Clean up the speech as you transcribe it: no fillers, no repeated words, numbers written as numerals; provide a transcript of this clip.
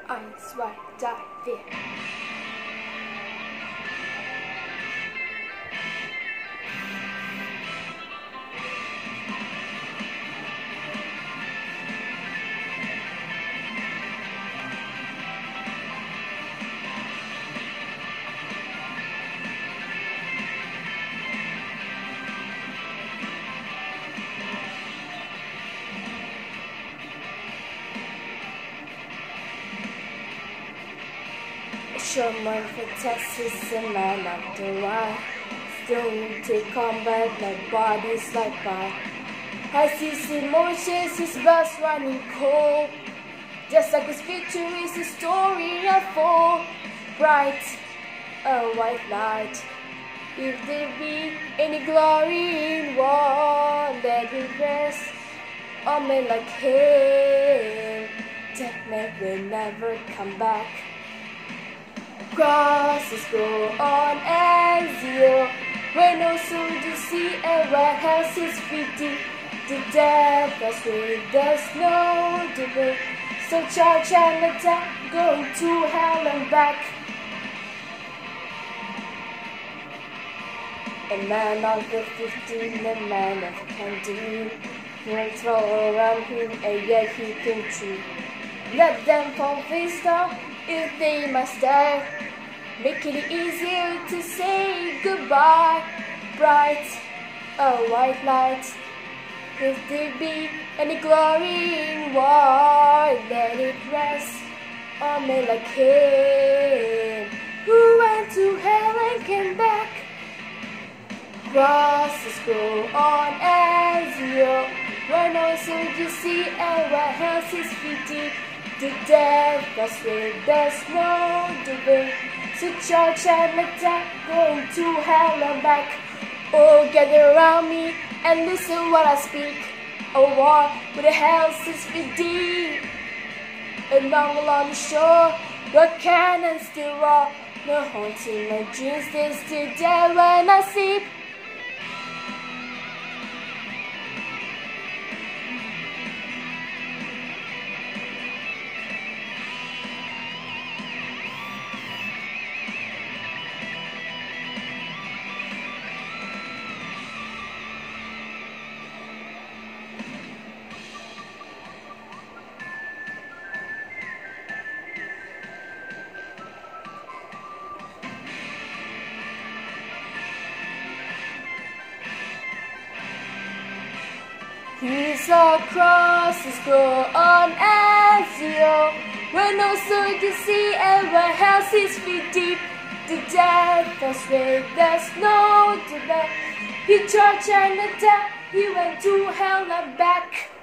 1, 2, 3, 4. Someone for Texas and man after a while. Still need to combat, my body's like fire. Has his emotions, his blood's running cold. Just like his future is a story unfold. Bright, a white light. If there be any glory in war, let it rest on men like him. That man will never come back. Crosses go on as zero, where no soldiers see and where house is beating to death. That's where there's no debate. So charge and attack, going to hell and back. A man of the 15, a man of can do. He won't throw around him, and yet he can chew. Let them fall face down if they must die. Making it easier to say goodbye. Bright, a white light. If there be any glory in war, let it rest on men like him, who went to hell and came back. Crosses go on as zero, where no soldiers see and where hell's his feet deep to death. That's where there's no debate. So charge and attack, going to hell and back. Oh, gather around me and listen what I speak. A war with the hell's his feet deep. And long along the shore, where cannons still roar. No haunting my dreams, they're still there when I sleep. His crosses go on as zero, where no soldiers see and where hell's his feet deep to death. That's where there's no debate. He charged and attacked, he went to hell and back.